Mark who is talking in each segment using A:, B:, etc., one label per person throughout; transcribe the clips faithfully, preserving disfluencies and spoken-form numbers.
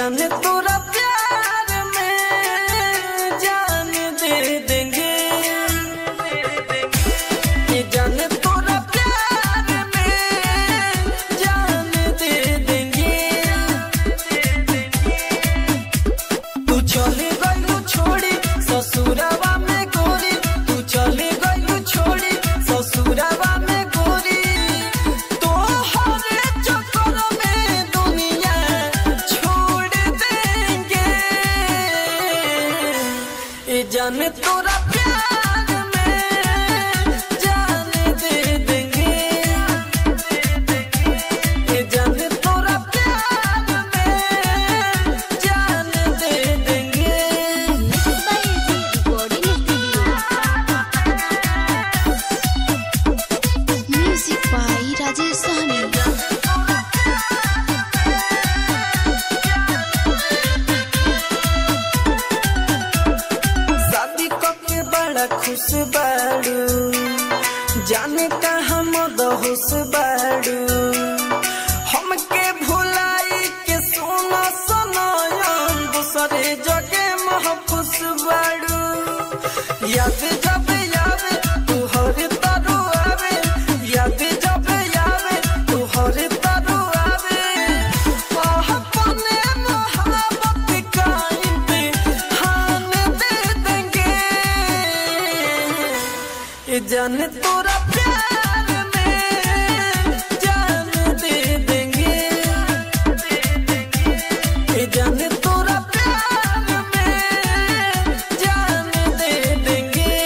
A: जाने तोरा प्यार में जान दे देंगे, ये जाने तोरा प्यार में जान दे देंगे। तू चले गलू छोड़ी ससुरावा में गोरी, तू चले गलू छोड़ी ससुरावा में गोरी, तो हर चक्कर में दुनिया छोड़ देंगे। ये जाने तोरा प्यार में जान दे देंगे, ये जाने तोरा प्यार में जान दे देंगे।
B: Music by Rajesh Sahni.
A: शादी करके बड़ा खुश बाड़ू, जाने कहाँ मदहोश बाड़ू, हमके भुलाई के सोना सनायन दूसरे जगह महफूस बाड़ू। याद जब आवे तू हर तरु आवे, याद जब आवे तू हर तरु आवे, अपने मोहब्बत का इम्तिहान दे देंगे। ये जाने तोरा प्यार में जान दे देंगे, ये जाने तोरा प्यार में जान दे देंगे।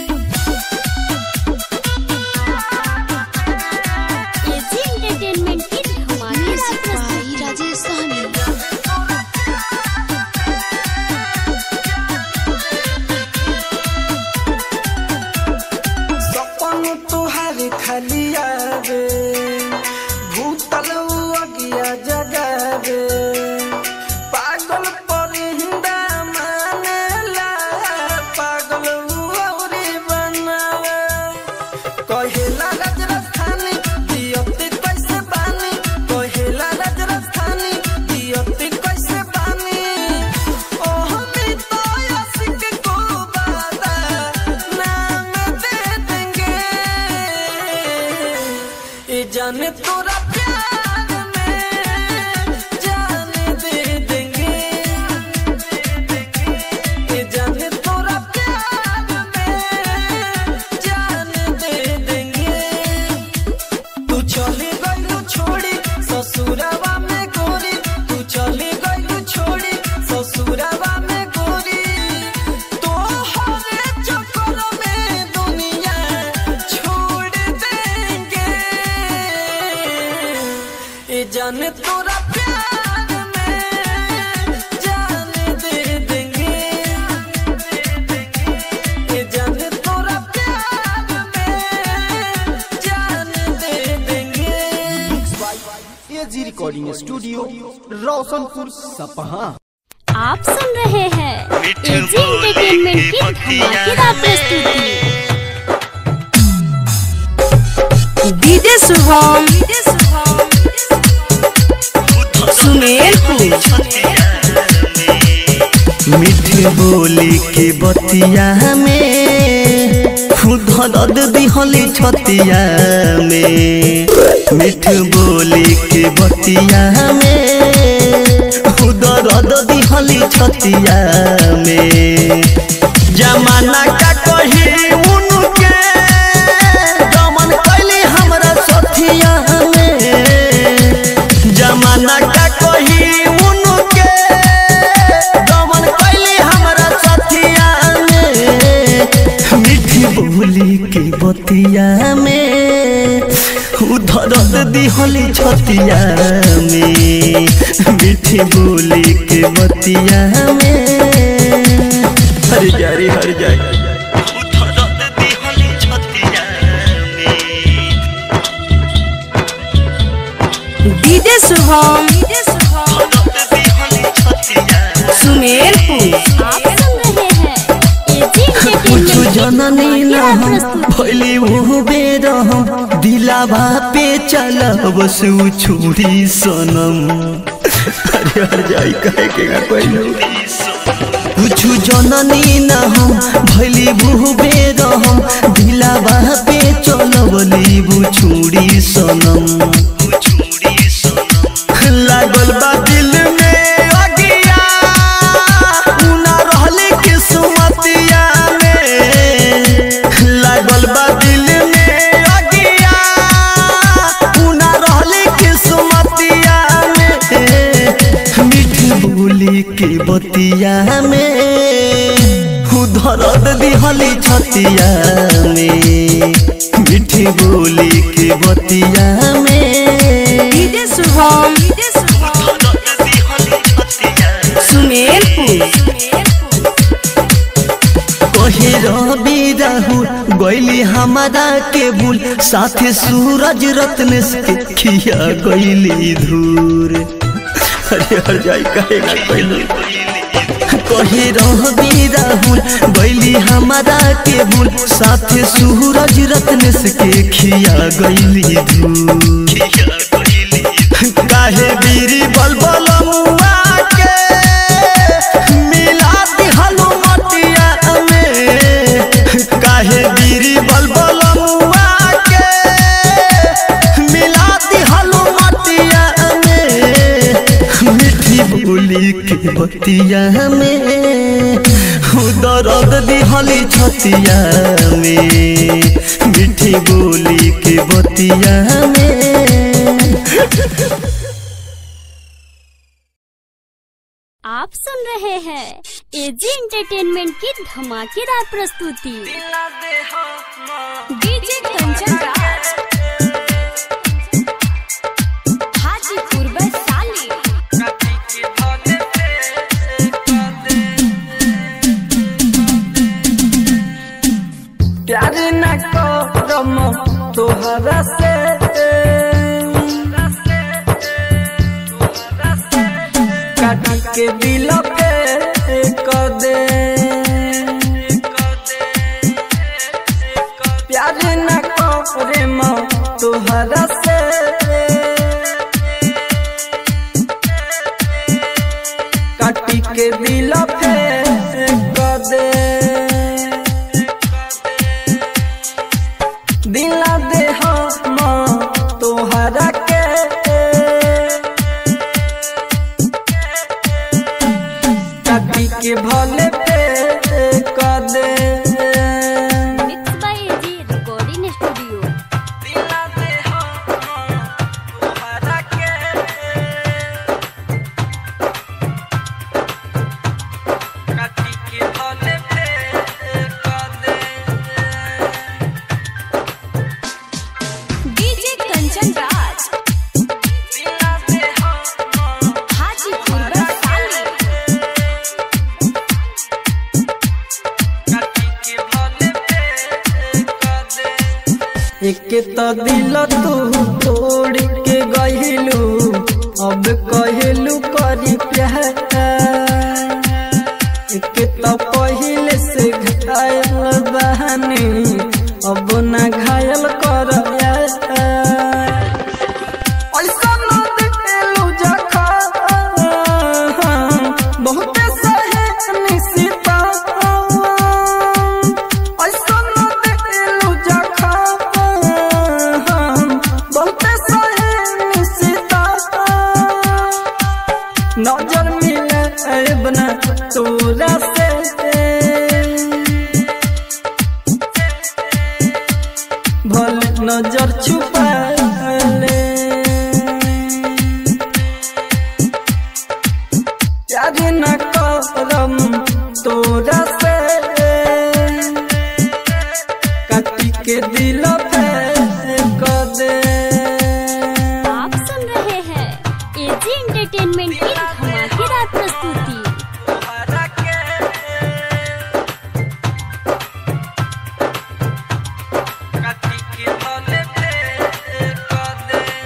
B: एजी एंटरटेनमेंट की धमाकेदार प्रस्तुति। राजेश सहनी।
A: सपन तुहार खाली आवे, भूतल अगिया जगावे, पागल परिंदा मानेला, पागल औरी बनावे। कहेला राज राजधानी दियती कैसे बानी, कहेला राज राजधानी दियती कैसे बानी, ओह तो आशिक को बादा नाम दे देंगे। ये जाने तोरा प्यार में जान दे देंगे, ये जाने तोरा प्यार में जान दे देंगे। तू चले गलू छोड़ी ससुरावा में गोरी, तू चले गलू छोड़ी ससुरावा में गोरी, तो हर चक्कर में दुनिया छोड़ देंगे। ये जाने तोरा प्यार में जान दे देंगे, ये जाने तोरा प्यार में जान दे देंगे।
C: एजी रिकॉर्डिंग स्टूडियो रोशनपुर सपहा।
B: आप सुन रहे हैं एजी एंटरटेनमेंट की धमाकेदार प्रस्तुति।
D: डीजे शुभम सुमेरपुर।
E: मीठी बोली के बतिया में खुद दर्द दिहली छतिया में, मीठ बोली के बतिया में खुद दर्द दिहली छतिया में। जमाना का कही उनके दमन कैली हमरा सथिया में, जमाना का कही उनके दमन कैली हमरा सथिया में। मीठी बोली के बतिया में दर्द दिहली छतिया में, मीठी बोली के बतिया में हर जारी हर जारी दर्द दिहली छतिया में।
D: डीजे शुभम सुमेरपुर।
B: आप सुन रहे हैं एजी
E: कुछ
B: एंटरटेनमेंट
E: जननी न
B: प्रस्तुति।
E: भइली वो बेर दिलावा पे चलब सु छुरी सनम। अरे हर जाई कहे के का कोई कुछ जननी न हम भैली बुहबे रहम दिलावा पे चलवली बुछुड़ी सनम लागल बा दिल में अगिया उना रहले किस्मतिया में लागल बा दिल में अगिया उना रहले किस्मतिया में मीठी बोली के बतिया में दर्द दिहली छतिया में मीठी बोली के बतिया में
D: डीजे शुभम सुमेरपुर
E: कहे रवि राहुल गैली हमारा के बुल साथे सूरज रत्न के खिया गैली धूर अरे हर जाई कहेगा कोई कहे रवि राहुल गैली हमारा के बुल साथे सूरज रत्न के खिया गैली धूर काहे बीरी बलबल मुआ के मिला दिहलु मटिया में काहे बीरी बलबल मुआ के मिला दिहलु मटिया में मीठी बोली के बतिया में दर्द दिहली छतिया में मीठी बोली के बतिया में।
B: आप सुन रहे हैं एजी एंटरटेनमेंट की धमाकेदार प्रस्तुति डीजे कंचन राज हाजीपुर वैशाली।
A: प्यार न करम तोहरा से काटी के दिल पे कर दे प्यार न करम तोहरा से काटी के दिल पे कर दे दिला दे हम तोहरा के काटी के भले पे कर दे
B: mix by AG recording studio.
A: दिला दे हम तोहरा के काटी के भले पे कर दे
B: डीजे कंचन राज
A: दिला दे हम
B: हाजीपुर वैशाली।
A: काटी के भले पे कर दे एक तो दिल तू तोड़ के गहिलू अब कहलू करी प्यार एक तो पहले से घायल बहानी अब न घायल कर बहुत सहे निशिता ऐसा न दिलू जखा बहुत सहे निशिता नजर मिले बना तोरा से भले नजर छुपा ले प्यार न करम तोरा से काटी के दिल पे कर दे
B: आप सुन रहे हैं एजी एंटरटेनमेंट की धमाकेदार प्रस्तुति
A: तोहरा के काटी के भले पे कर दे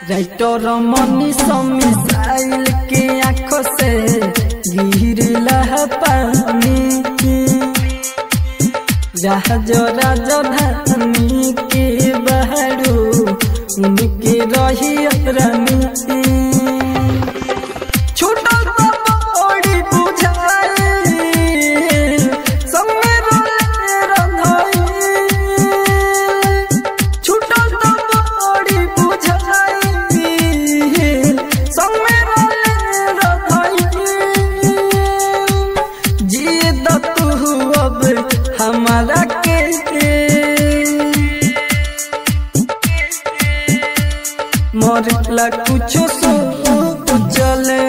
A: राइटर मनी मिसाइल के आँखों से गिरला पानी जहाज राजधानी के बहरू उनके रही रानी छोटा बड़ी बुझाई संगे रंधाई छोटा बड़ी बुझाई संगे रंधाई जिए तू अब हमारा के मरला कुछ सो चले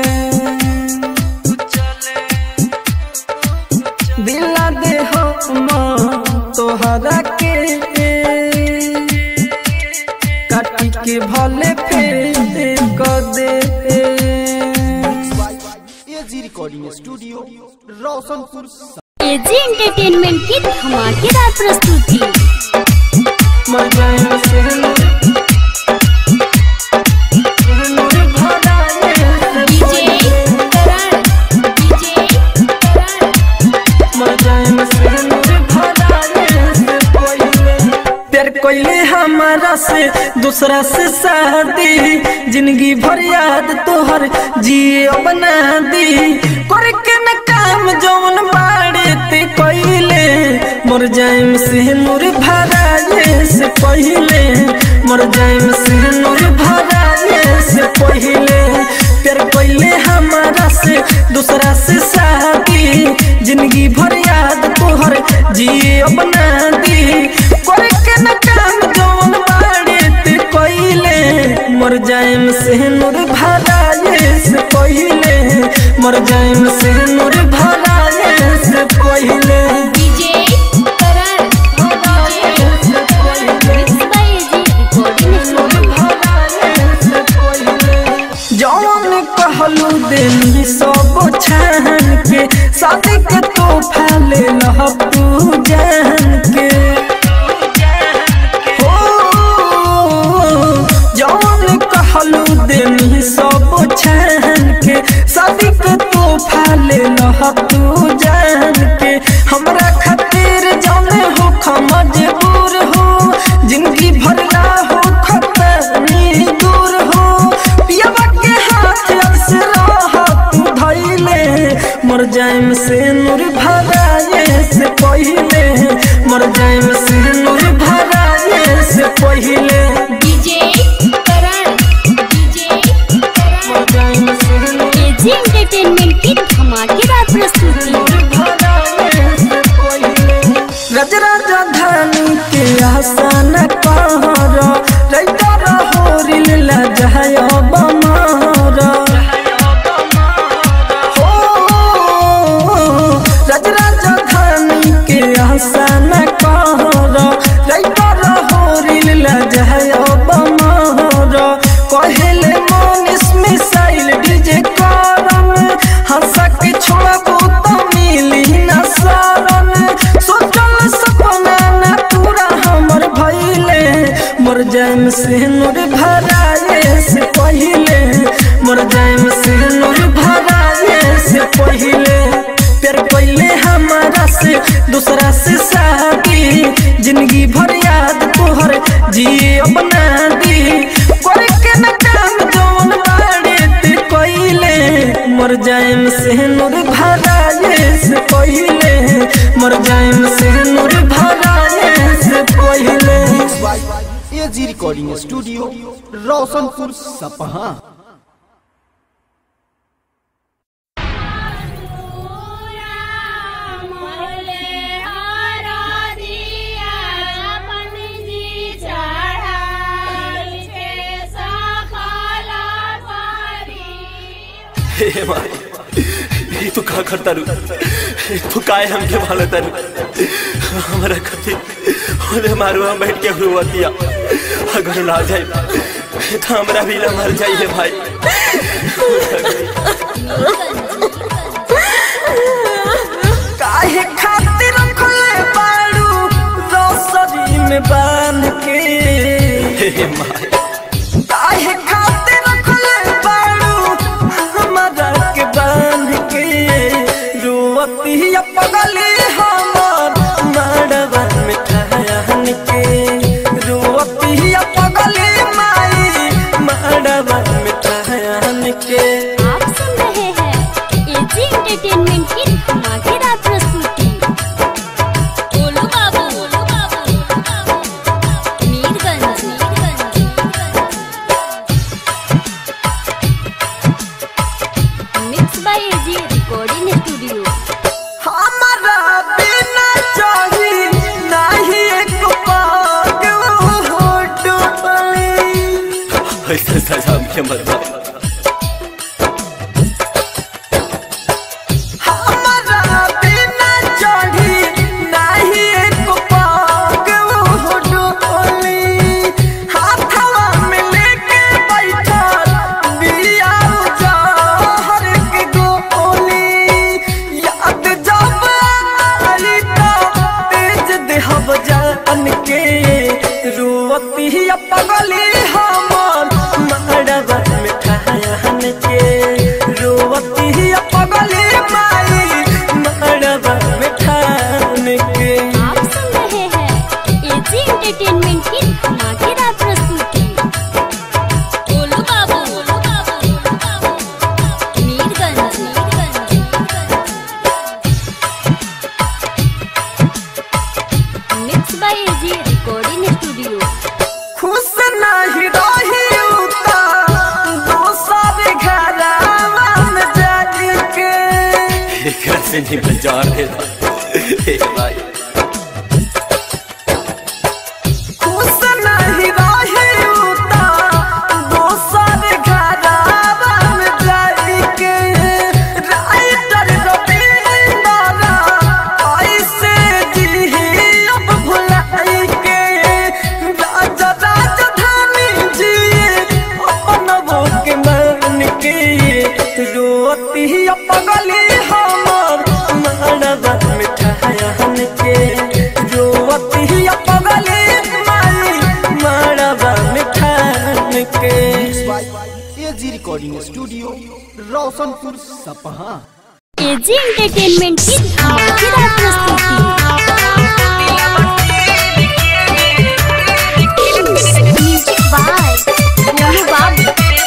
A: दिला दे हम तोहरा के काटी के भले फेर कर दे।
C: AG recording studio Roshanpur.
B: AG entertainment की धमाकेदार प्रस्तुति।
A: प्यार कोइले हमारा से दूसरा से शादी जिंदगी भर याद तोहर जिए बना दी करके न काम जौन बाड़े ते कोइले मर जाइम से नूर भराए से पहिले मर जाइम से नूर भराए से पहिले प्यार कोइले हमारा से दूसरा से शादी जिंदगी भर याद तोहर जिए बना दी करके न काम जौन बाड़े ते कोइले मर जाइम से नूर भराए से पहिले मर जाइम से नूर भराए से पहिले
B: डीजे करण
A: जौन कहलू देनी सब छान के शादी के तोहफा ले लह तू जान के जौन कहलू देनी सब छान के शादी के तोहफा ले लह तू जान के हमरा खातिर जाने हो मजबूर हो जिंदगी भरला हो खतरनी दूर हो पियावा के हाथ से रह तू धइले मर जाइम से नूर भराए से पहिले मर जाइम से नूर भराए से पहिले
B: डीजे करण डीजे
A: मर जाइम से नूर
B: एजी एंटरटेनमेंट की धमाकेदार प्रस्तुति।
A: रज राजधानी के आसान कहर रैतर होरिल लजहय बमार हो रज राजधानी के आसान कहर रैतर होरिल लजहय बमार कहेले मनीष मिसाइल डीजे करम हंसा के छोड़बू तो मिली न शरण सोचल सपना न पूरा हमर भइले मर जाइम से नूर भराए से पहिले मर जाइम से नूर भराए से पहिले प्यार कोइले हमारा से दूसरा से शादी जिंदगी भर याद तोहर जिए बना दी करके न काम जौन बाड़े ते कोइले मर जाइम से नूर भराए से पहिले मर जाइम से नूर भराए से पहिले।
C: एजी रिकॉर्डिंग स्टूडियो रोशनपुर सपहा।
F: हे माई ये तो का करता रू तो काय हमके भालता रू हमारा कथी ओले मारू हम बैठ के हुआतिया अगर ना जाए तो हमरा भी ना मर जाइए भाई।
A: काहे खातिर खोले बाड़ू रोसरी में बांध के
F: हे माई
A: काहे खातिर
F: हमके मतलब
A: पगली हमर मड़वा में ठाहन के रोवती पगली माई मड़वा में ठाहन के।
B: आप सुन रहे हैं एजी एंटरटेनमेंट की धमाकेदार प्रस्तुति। बोलो बाबू, बोलो बाबू, बोलो बाबू। Mirganj, Mirganj, mix by AG recording studio.
A: खुश नहीं रही उता दोसर घरवा में जाके
F: एकरा से नहीं बाजार दे ए भाई।
A: खुश नहीं रही उता दोसर घरवा में जाके राइटर रविंद्र ऐसे जी अब भुलाई के राजा राजधानी जी अपन वो के मन के रोती पगली हमर मड़वा में ठाहन के रोती पगली माई मड़वा में ठाहन के।
C: एजी रिकॉर्डिंग स्टूडियो रोशनपुर सपहा।
B: एजी एंटरटेनमेंट की धमाकेदार प्रस्तुति। म्यूजिक बाय गोलू बाबू।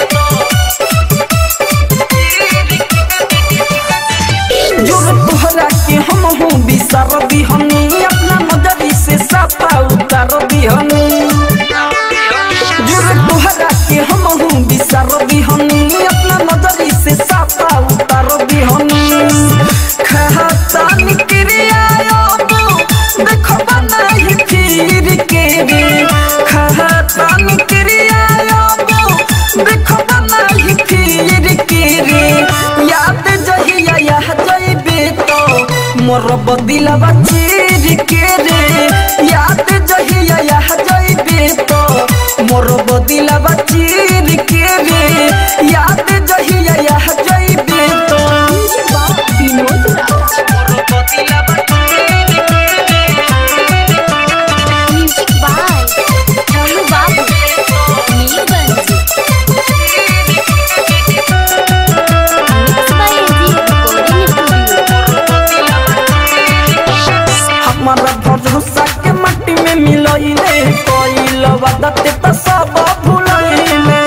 A: जो तोहरा के हम हूँ बिसर दिहनी अपना नजरी से साफा उतार दिहनी। जो तोहरा के हम हूँ बिसर दिहनी अपना नजरी से साफा उतार दिहनी। खाता निकरिया देखो बनाई फिर के रे खाता निकरिया देखो बनाई फिर के रे याद जहिया यह जइबे तो मोर बदिलवा चीर के रे याद जहिया यह जइबे तो मोर बदिलवा चीर के रे याद जहिया यह जइबे तो विनोद राज मोर बदिलवा
B: music by Golu Babu. Mirganj, mix by AG recording studio.
A: हमारा भरोसा के मट्टी में मिलइले कोइल वदत त सब भुलइले।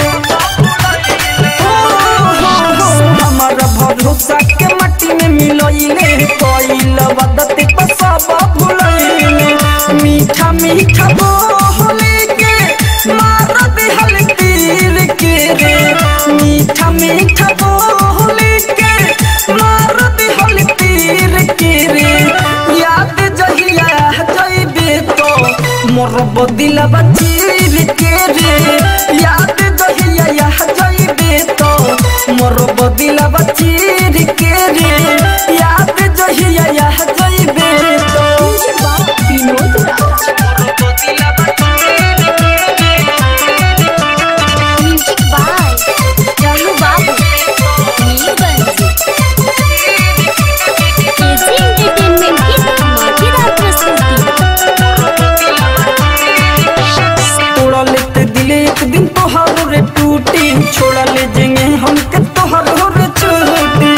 A: हमारा भरोसा के मट्टी में मिलइले कोइल वदत त सब भुलइले। मीठा मीठा बोले के मार दिहल तीर के रे मीठा मीठा बोले के मार दिहल तीर के रे याद जहिया जइबे तो मोर बदिलवा चीर के रे याद जहिया जइबे तो मोर बदिलवा चीर के रे याद जहिया जइबे तो विनोद राज मोर बदिलवा
B: music by Golu Babu. Mirganj, AG entertainment की धमाकेदार प्रस्तुति।
A: तोड़ा लेते दिले एक दिन तोहार रे टूटी छोड़ा ले जेंगे हमके तोहार रे छूटी।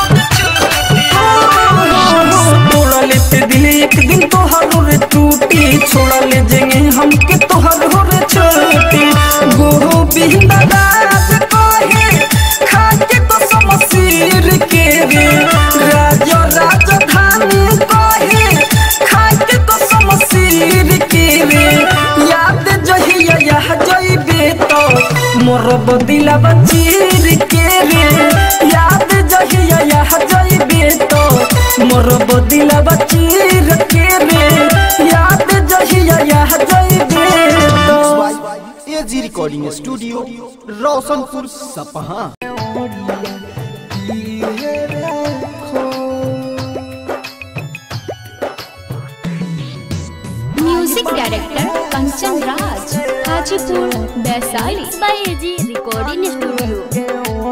A: तोड़ा लेते दिले एक दिन तोहार रे टूटी छोड़ा ले जेंगे हमके तोहार रे छूटी। गोहो बिंदा राज कोहे खाके तो समसीर के रे राजा राजधानी कोहे खाके तो समसीर के रे याद जहिया यह जइबे तो मोर बदिलवा चीर के रे याद जहिया यह जइबे तो मोर बदिलवा चीर के रे याद जहिया यह जइबे तो
C: AG recording studio Roshanpur Sapaha.
B: Music director Kanchan Raj, Hajipur Vaishali. By AG recording studio.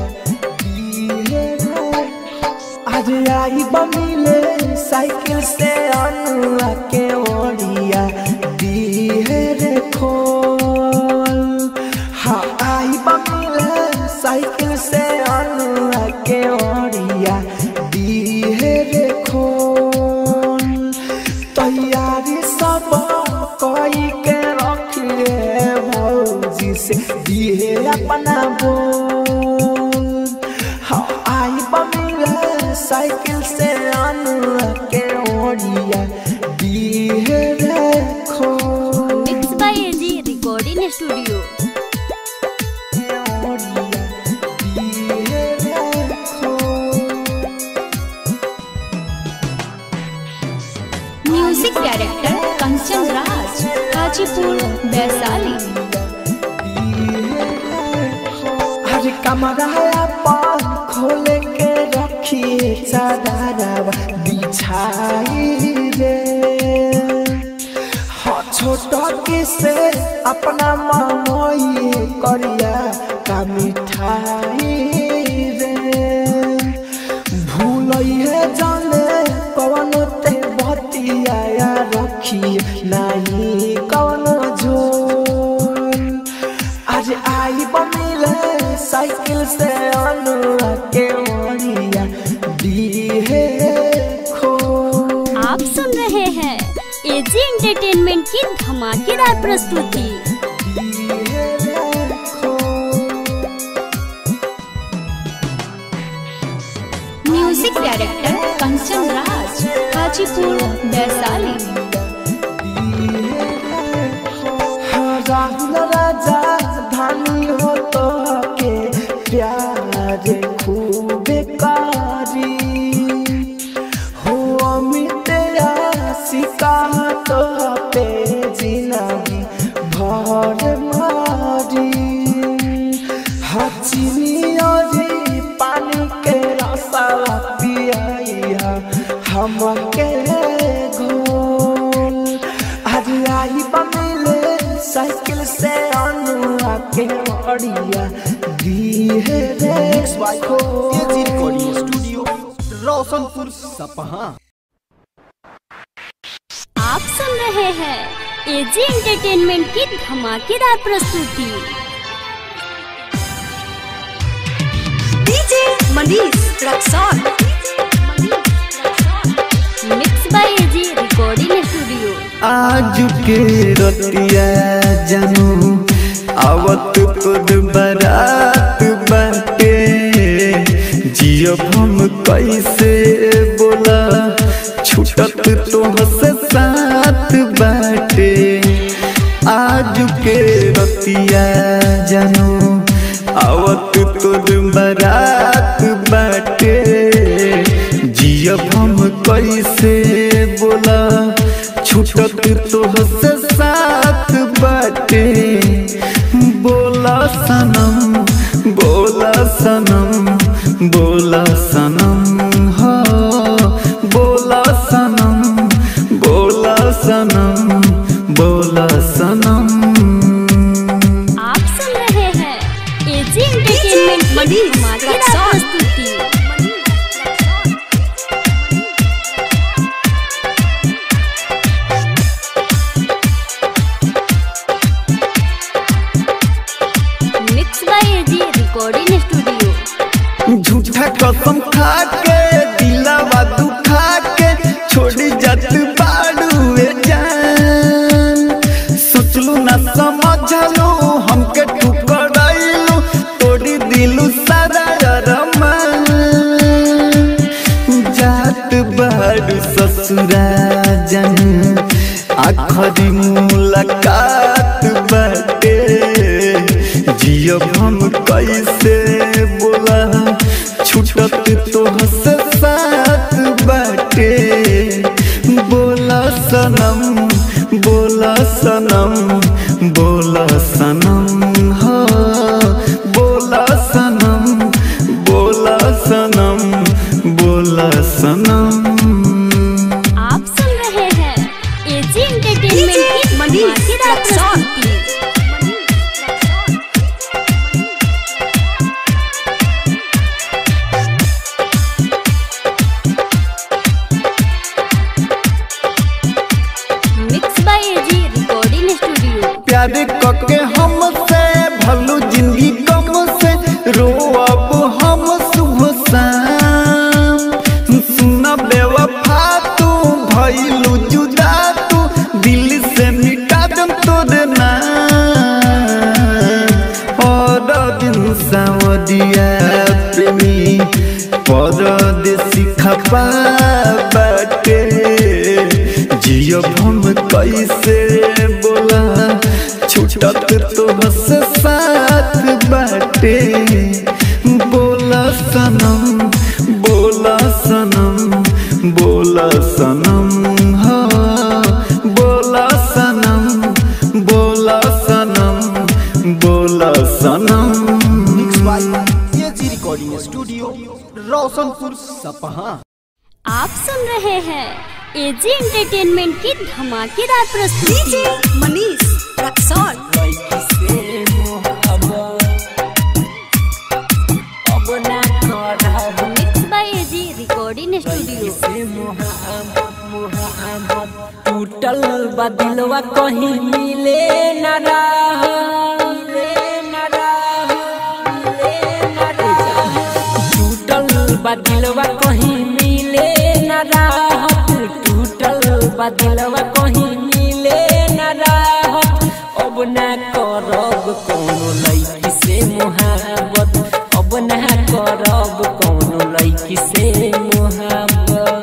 A: आज आई बमिले साइकिल से अनुआ के ओरिया दी है रे खोल। हाँ आई बमिले साइकिल से अनुआ के ओरिया दी है रे खोल। तैयारी सब कोई के रखिए भौजी से दिए अपना बोल। हाँ आई बमिले साइकिल से अनुआ के ओरिया दी है रे खोल।
B: Mix by AG recording studio. Music director Kanchan Raj, Hajipur Vaishali.
A: हर कमरा पान खोल के रखिए चादर बिछाई रे। हाँ छोटा किसे अपना मामोई करिया का मिठाई रे। भूलिए जाने कौन ते बतिया रखिए नहीं कौन झोल। आज आई बमिले साइकिल से अनुआ के ओरिया दी है खोल।
B: आप सुन रहे हैं एजी एंटरटेनमेंट की धमाकेदार प्रस्तुति। Music director Kanchan Raj, Hajipur Vaishali.
A: राहुल राजा धानी हो तो के प्यार खूब कारी हो। अमित आशिका तो पे जिंदगी भर मारी। हचनी और पानी के रसा पिया हमके घोल। आज आई बमिले साइकिल से अनुआ के ओरिया दी है रे खोल।
C: एजी रिकॉर्डिंग स्टूडियो रोशनपुर सपहा।
B: आप सुन रहे हैं एजी एंटरटेनमेंट की धमाकेदार प्रस्तुति।
D: DJ Manish Raxaul.
B: Mix by AG recording studio.
E: आज के रतिया जानू आवत तोर बारात बाटे। जियो हम कैसे बोला छूटत तोहसे साथ बाटे। आज के रतिया जानू आवत तोर बारात बाटे। जियो हम कैसे बोला छूटत तोहसे साथ बाटे। बोला सनम बोला सनम बोला सनम हो। बोला सनम बोला सनम बोला सनम।
B: आप सुन रहे हैं एजी एंटरटेनमेंट की धमाकेदार प्रस्तुति। Mix by AG recording studio.
E: झूठा कसम खा के दिलावा दुखा के छोड़ी जात बाड़ुए जान। सोचलू ना समझलू हमके ठुकराइलू तोड़ी दिलू सारा अरमान। जात बाड़ू ससुरा जन आखरी मुलाकात बाटे। जियो हम कैसे बोला छूटत तोहसे साथ बाटे। बोला सनम बोला सनम बोला सनम
G: प्यार कके हमसे भलू जिंदगी कम से रोअब हम सुबह शाम। सुना बेवफा तू भइलू जुदा तू दिल से मिटा दम तोर नाम। और दिन सावरिया प्रेमी परदेसी खपा बाटे जियो हम कैसे बोला छूटत तो हस साथ बाटे। बोला सनम बोला सनम बोला सनम हाँ बोला सनम बोला सनम बोला सनम।
C: एजी रिकॉर्डिंग स्टूडियो रोशनपुर सपहा।
B: आप सुन रहे हैं एजी एंटरटेनमेंट की धमाकेदार प्रस्तुति।
D: DJ Manish Raxaul.
B: Mix by AG recording studio.
A: टूटल बदिलवा कहीं मिले न रहा टूटल बदिलवा कहीं मिले न राहत टूटल बदिलवा कहीं मिले न राहत। अब न करब कोनो लड़की से मोहब्बत अब न करब कोनो लड़की से मोहब्बत।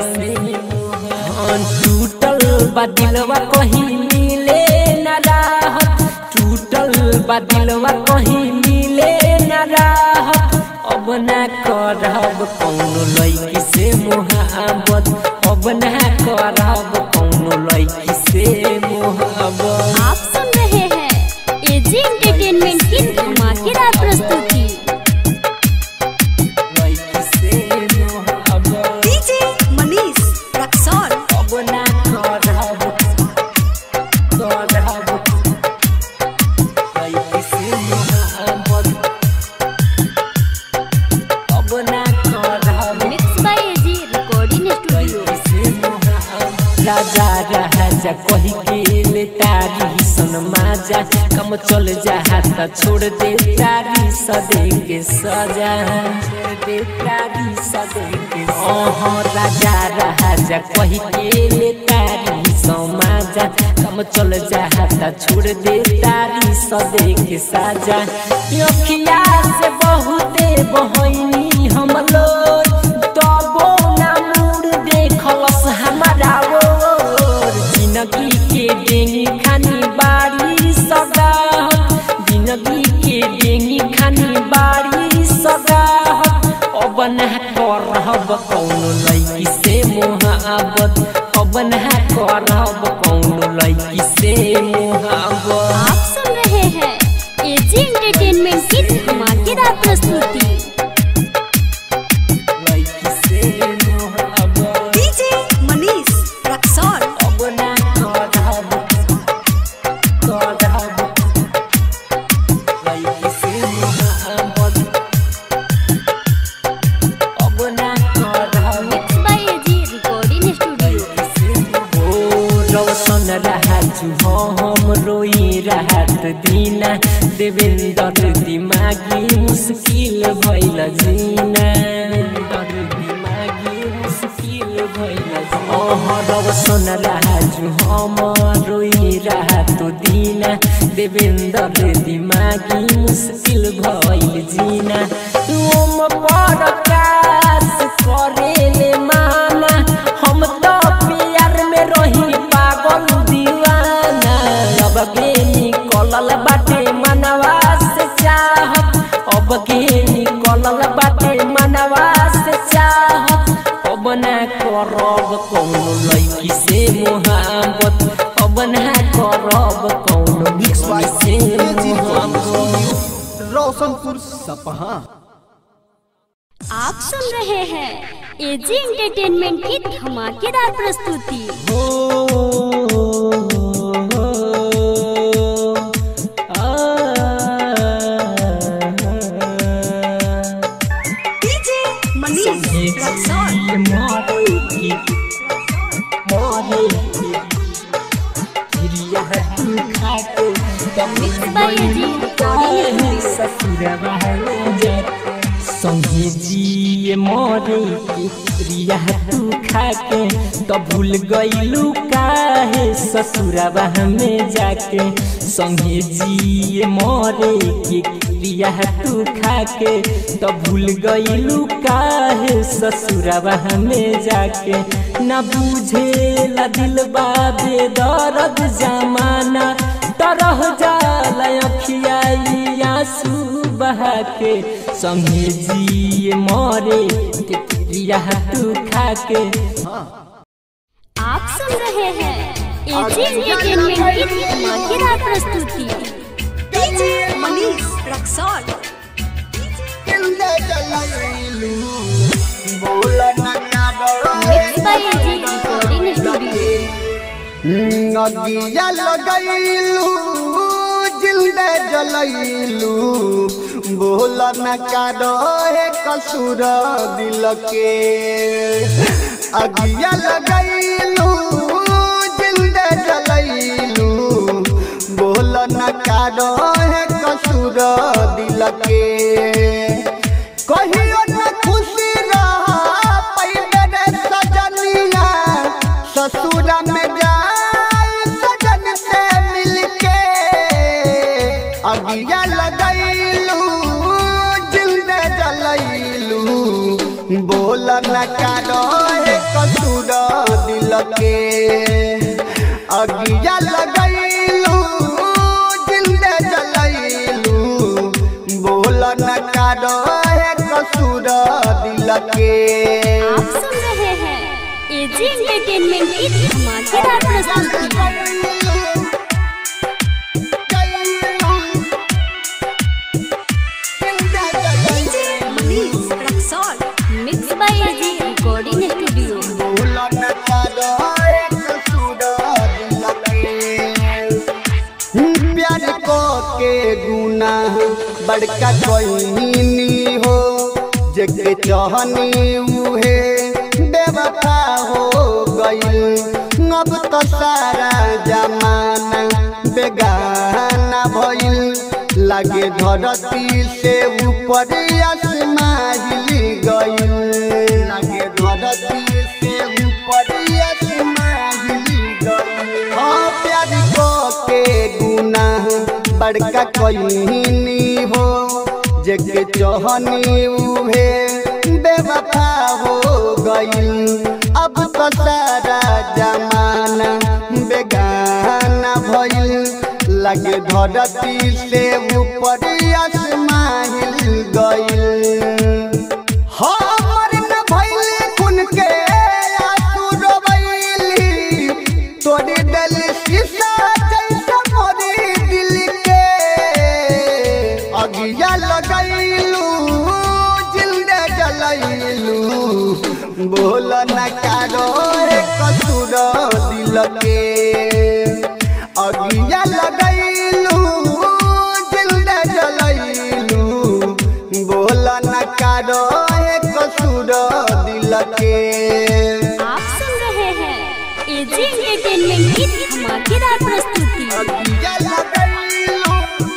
A: टूटल बदिलवा कहीं मिले न राहत टूटल बदिलवा कहीं मिले न राहत। अब न करब कौनो लड़की से मोहब्बत अब न करब कौनो लड़की से मोहब्बत।
B: आप सुन रहे हैं एजी एंटरटेनमेंट की धमाकेदार प्रस्तुति।
A: लड़की से मोहब्बत
D: डीजे मनीष रक्सौल।
A: अब न करब करब लड़की से मोहब्बत अब न करब।
B: Mix by AG recording studio.
A: राजा राजा कही के ले तारी सन माजा कम चल जा त छोड़ दे तारी सदे के सजा छोड़ दे तारी सदे के ओह राजा राजा कही के ले तारी सन माजा कम चल जा त छोड़ दे तारी सदे के सजा। अखिया से बहुते बहनी हम लोग तबो ना मुड़ देखलस हमारा ओर। जिंदगी के डेंगी खानी बारी सगा जिंदगी के डेंगी खानी बारी सगा। अब न करब कौनो लड़की से मोहब्बत अब न करब कौनो लड़की से मोहब्बत।
B: आप सुन रहे हैं एजी एंटरटेनमेंट की धमाकेदार प्रस्तुति।
A: लड़की से मोहब्बत
D: डीजे मनीष रक्सौल।
A: अब न करब करब लड़की से मोहब्बत अब न करब।
B: Mix by AG recording studio.
A: ओ रौशन रहत हम रोई रहत दीना देवेंद्र दिमागी मुश्किल भइल जीना देवेंद्र दिमागी मुश्किल भइल। ओह रौशन रहत हम रोई रहत दीना देवेंद्र दिमागी मुश्किल भइल जीना। तुम प्रकाश करेले माना हम तो प्यार में रही पागल दीवाना। अब के निकलल बाटे मनवा से चाहत अब के निकलल बाटे मनवा से चाहत। अब न करब कौनो लड़की से मोहब्बत अब न करब कौनो लड़की से मोहब्बत।
C: रोशनपुर सपहा।
B: आप सुन रहे हैं एजी एंटरटेनमेंट की धमाकेदार प्रस्तुति।
D: डीजे मनीष रक्सौल।
A: खा के
B: मिक्स बाय एजी रिकॉर्डिंग
A: ससुरवा में जाके संगे जिए मोरे के प्रिया तू खा के तो भूल गईलू काहे ससुरवा में जाके संगे जिए मोरे के प्रिया तू खा के तो भूल गईलू काहे ससुरवा में जाके न बुझेला दिलबा बेदर्द जमाना तरह जाला अखियाई आंसू बहा के संगे जिए मोरे के प्रिया तू खा के।
B: आप सुन रहे हैं एजी एंटरटेनमेंट की धमाकेदार प्रस्तुति
D: DJ Manish Raxaul
B: mix by AG recording studio
G: नगिया लगैलू जिंदे जलैलू बोल न कारो है कसूर दिल के अगिया लगैलू जिंदे जलैलू बोल न कारो है कसूर दिल के कहियो न खुशी रहा पहिले रे सजनिया ससुर में जाए सजन से मिलके अगिया लगैलू जिंदे जलैलू बोल न कारो है कसूर दिल के अगिया लगैलू जिंदे जलैलू बोल न कारो है कसूर दिल के।
B: आप सुन रहे हैं एजी एंटरटेनमेंट की धमाकेदार प्रस्तुति
D: DJ Manish Raxaul
B: mix by AG recording studio
G: प्यार को के गुना बड़का कोई हो जगे चाहनी उहे बेवफा हो गई अब तो सारा जमाना बेगाना भइल लागे धरती से ऊपर आसमान हिल गई लागे धरती से ऊपर आसमान हिल गई। हाँ प्यार को के गुना बड़का कोई हो जगे चाहनी उहे बेवफा हो गई अब तो सारा जमाना बेगाना भइल लागे धरती से ऊपर आसमान हिल गई। हमर न भइल खून के आंसू रोवैली तोरी दिल शीशा जैसा मोरी दिल के अगिया लगैलू जिंदे जलैलू बोल न कारो है कसूर दिल के अगिया लगैलू जिंदे जलैलू बोल न कारो है कसूर दिल के।
B: आप सुन रहे हैं एजी एंटरटेनमेंट की धमाकेदार प्रस्तुति
G: अगिया लगैलू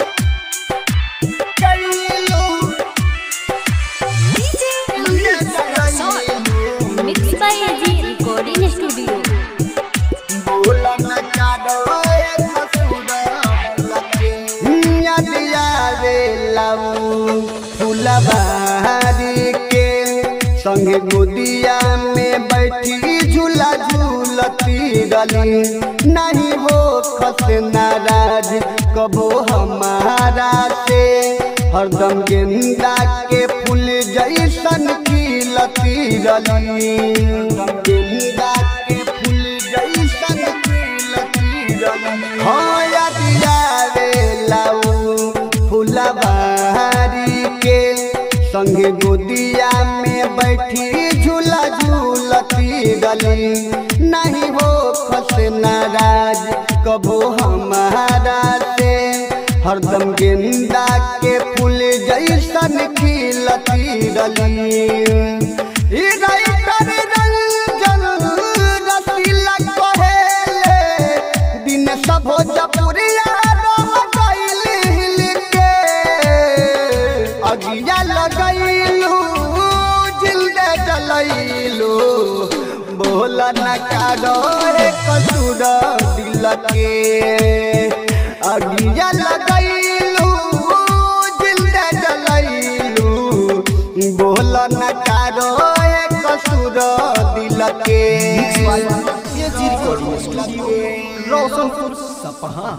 G: कैलू
D: DJ Manish Raxaul
B: mix by AG recording studio
G: बोल न कारो है कसूर दिल के याद आवे लाऊ फुलबारी के संगे गोदिया में बैठी झूला झूलती गली नहीं हो खस नाराज कबो हमारा से हरदम गेंदा के फूल जैसन खिलती गली गेंदा के फूल जैसन खिलती गली। हाँ याद आवे लाऊ फुलबारी के संगे गोदिया में बैठी झूला झूलती गली नहीं हो खस नाराज कबो हमारा से हरदम गेंदा के फूल जैसन खिलती गली। दिन सब हो जपुरिया अगिया लगैलू जिंदा जलैलू बोल न कारो एक कसूर दिल के
C: ये जी रिकॉर्डिंग स्टूडियो रोशनपुर सपहा।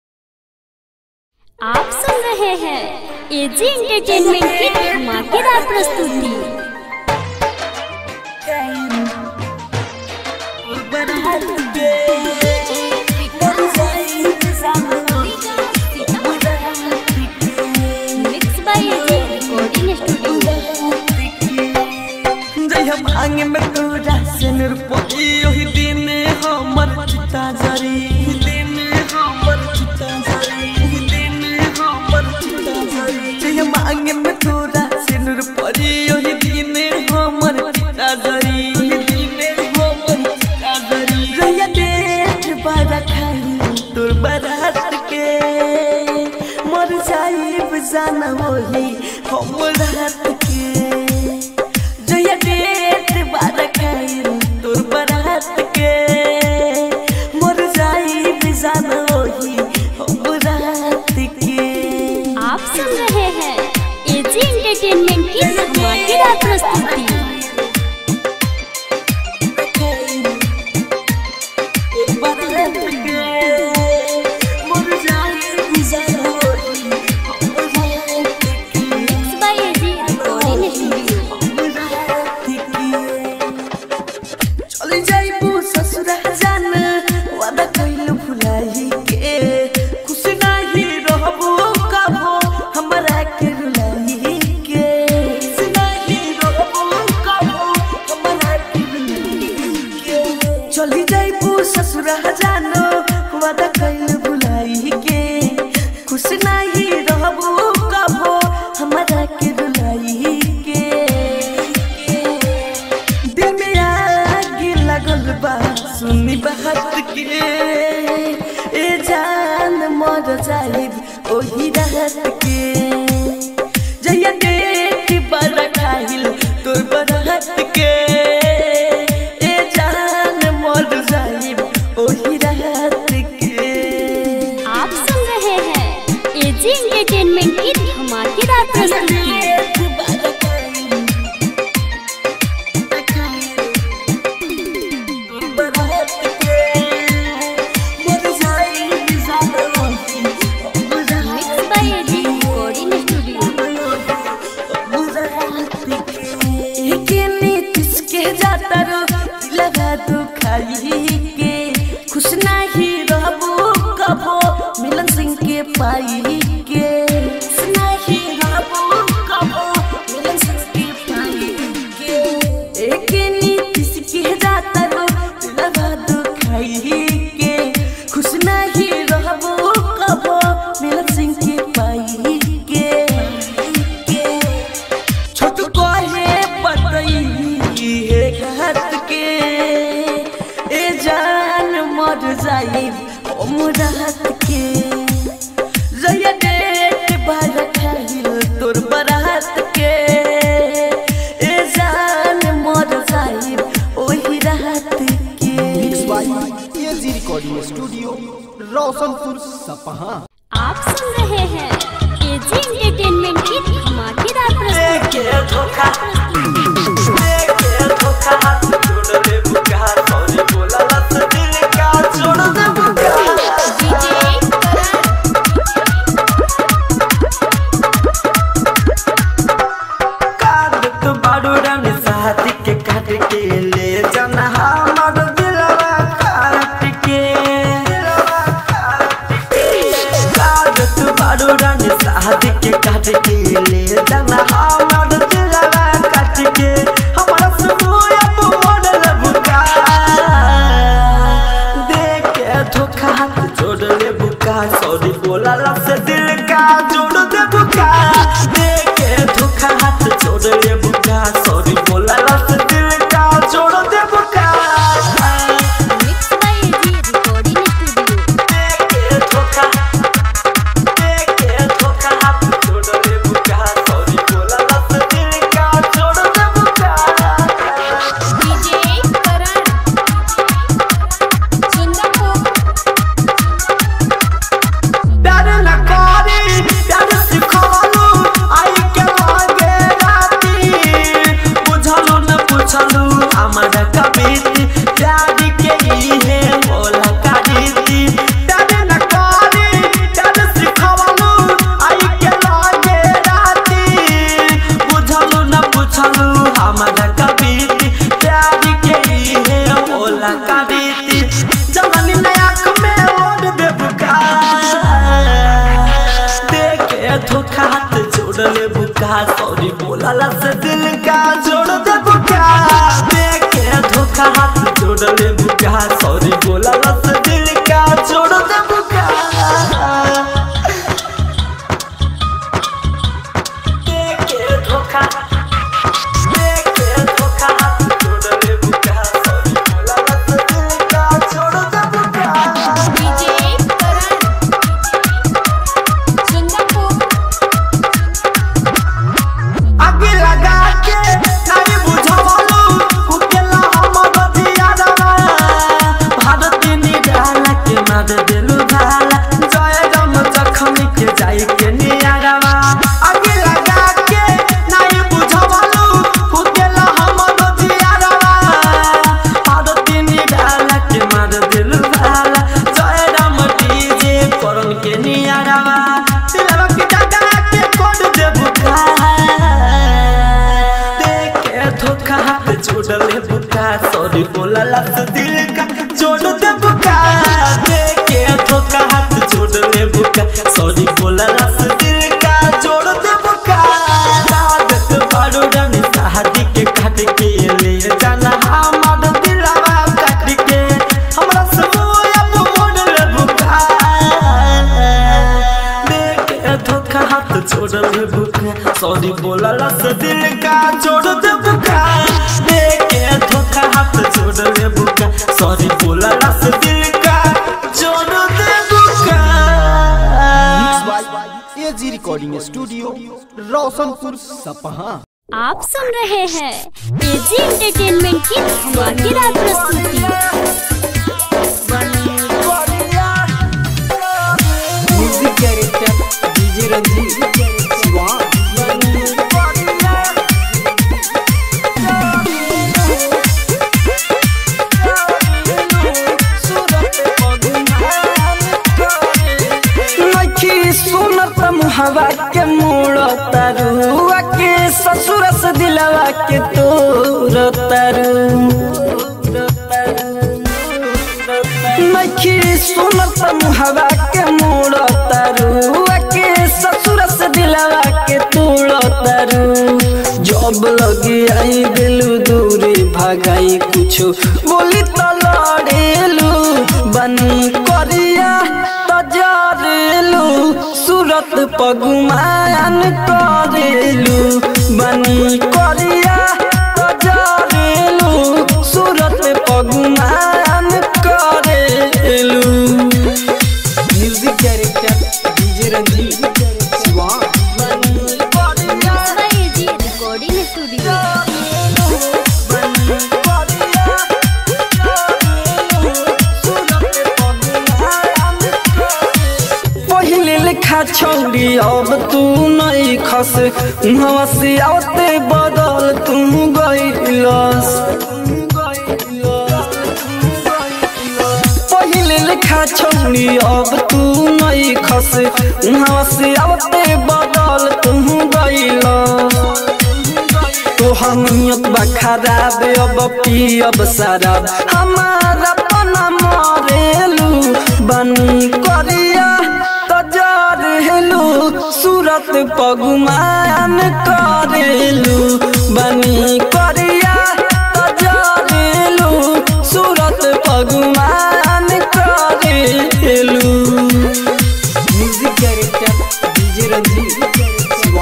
B: आप सुन रहे हैं एजी एंटरटेनमेंट की धमाकेदार प्रस्तुति। Mix by AG recording studio.
A: जय हम आंगे में तोरा से निरपोई ओही दिन हमर चिता जरी दिन हमर चिता जरी दिन हमर चिता जरी जय हम आंगे में तोरा से निरपोई ओही दिन हमर चिता जरी दिन हमर चिता जरी रया देख बारा खाई तोर बारात के मर जाइब जाना होली हमर हाथ के जया डेट बारा खाई तोर बारात के मर जाइब जाना होली हमर हाथ के।
B: आप सुन रहे हैं एजी एंटरटेनमेंट की धमाकेदार प्रस्तुति। Mix by AG recording studio.
A: चली जाइबू ससुरा जान वादा कइलू भुलाई के खुश नाही रहबो कबो हमरा के रुलाई के खुश नाही रहबो कबो हमरा के रुलाई के चली जाइबू ससुरा जान वादा कइलू भुलाई के खुश नाही रहबो कबो हमरा के रुलाई के दिल में आग लगल बा सुनी बात के ए जान मर जाइब ओही रात के जया देख बड़ा खाइल तोर बरात के ए जान मर जाइब ओही रात के।
B: आप सुन रहे हैं एजी एंटरटेनमेंट की धमाकेदार प्रस्तुति। Mix by AG recording studio.
A: जाता रो लगा दो खाई के खुश नहीं रहबो कबो मिलन सिंह के पाई के खुश नहीं रहबो कबो मिलन सिंह के पाई के एक नीतिश के जाता रो लगा दो खाई के खुश नहीं रहबो कबो मिलन सिंह के पाई के छोट कोहे पतई है घाट के ए जान मर जाइब हमर हाथ के जया डेट बार खाइल तोर बरात के ए जान मर जाइब ओही रात के।
C: मिक्स बाय ये जी रिकॉर्डिंग स्टूडियो रोशनपुर सपहा।
B: आप सुन रहे हैं एजी एंटरटेनमेंट की धमाकेदार प्रस्तुति।
A: के धोखा के धोखा छोड़ दे बुका सॉरी बोला लत दिल का छोड़ दे बुका
B: डीजे
A: काट तो बाडूरा में शादी के काट के ले जाना हमर दिलवा काट के काट तो बाडूरा में शादी के काट के ले जाना हमर दिलवा काट के हमरा सुबह अब मोड़ बुका देख के धोखा छोड़ ले बुका सॉरी बोला लफ्ज़ दिल का जोड़ दे बुका देख के धोखा हाथ छोड़ ले बुका सॉरी बोला लफ्ज़ दिल का जोड़ दे बुका
B: mix by AG recording studio.
A: देख के धोखा देख के धोखा हाथ छोड़ ले बुका सॉरी बोला लफ्ज़ दिल का जोड़ दे बुका
B: डीजे करण सुंदरपुर।
A: छोड़ ले बुका सॉरी बोला से दिल का जोड़ दे बुका देखे धोखा हाथ जोड़ ले बुका सॉरी बोला से दिल का जोड़ दे बुका देखे धोखा देखे धोखा हाथ जोड़ ले बुका सॉरी बोला से दिल का जोड़ दे बुका
B: डीजे
A: आगे लगा के नहीं बुझावलो उकेला हम बदियारवा भारत निडाला के मार देलु भाला जय राम जखम के जाई के नियारवा आगे लगा के नहीं बुझावलो उकेला हम बदियारवा भारत निडाला के मार देलु भाला जय राम डीजे करन के नियारवा दिलवा के दादा के कोड दे बुका धोखा हाथ जोड़ ले बुका सॉरी बोला से दिल का जोड़ दे बुका देखे धोखा हाथ जोड़ ले बुका सॉरी बोला से दिल का जोड़ दे बुका सादत बारू रानी शादी के काट के ले जाना हमार दिलवा काट के हमरा सब अब मोड़ ले बुका देखे धोखा हाथ जोड़ ले बुका सॉरी बोला से दिल का जोड़ दे बुका देखे धोखा हाथ जोड़ ले बुका सॉरी बोला से दिल का जोड़ दे बुका
C: एजी रिकॉर्डिंग स्टूडियो रोशनपुर सपहा।
B: आप सुन रहे हैं एजी एंटरटेनमेंट की धमाकेदार प्रस्तुति।
A: Music director DJ Ranjeet Shiva सुनत मुहवा के मोड़ तरुआ के ससुर से दिलवा के तोर तरु नखी सुनत मुहवा के मोड़ तरुआ के ससुर से दिलवा के तोड़ तरु जब लगी आई दिलू दूरी भगाई कुछ बोली तो लड़ेलू बनी करिया तजरेलू सूरत पगुमान करेलू बनी करिया तजरेलू सूरत पगुमान करेलू। Music director DJ Ranjeet Shiva
B: AG recording studio.
A: लिखा छौड़ी अब तू नहीं खस उहाँ से आते बदल तू गइलस पहिले लिखा छौड़ी अब तू नहीं खस उहाँ से आते बदल तू गइलस तोहर नियत बा खराब अब पियब शराब हमारा पना मरेलू बनी करिया तजरेलू सूरत पगुमान करेलू बनी करिया तजरेलू सूरत पगुमान करेलू। Music director DJ Ranjeet Shiva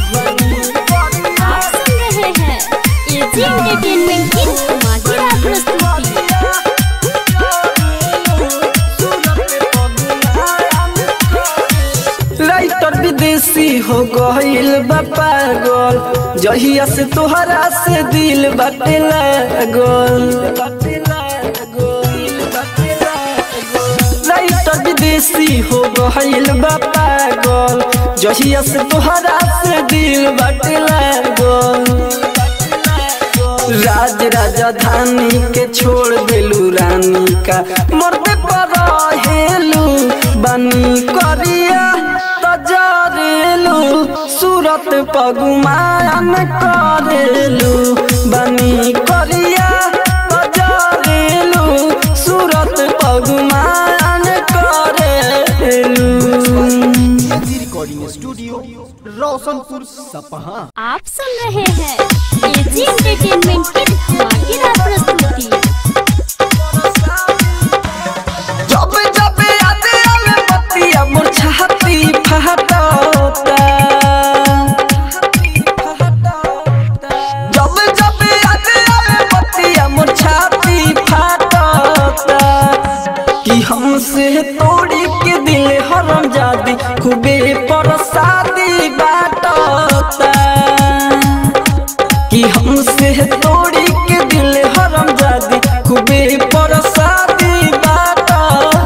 B: आप सुन रहे हैं एजी एंटरटेनमेंट की धमाकेदार प्रस्तुति।
A: राइटर विदेशी हो गइल बा पागल जहिया से तोहरा से दिल बाटे लागल राइटर विदेशी हो गइल बा पागल जहिया से तोहरा से दिल बाटे लागल राज राजधानी के छोड़ देलू रानी का मरते पर हेलू बनी करिया तजरेलू सूरत पगुमान करेलू बनी करिया तजरेलू सूरत पगुमान करेलू।
C: रिकॉर्डिंग स्टूडियो रोशनपुर सपहा।
B: आप सुन रहे हैं एजी एंटरटेनमेंट की धमाकेदार प्रस्तुति।
A: जब जब याद आवे बतिया मोर छाती फहटता, जब जब याद आवे बतिया मोर छाती फहटता, कि हमसे तोड़ी के दिल हरम जादी खूबे परसादी बाटता, कि हमसे तोड़ी के दिल हरम जादी खूबे परसादी बाटता।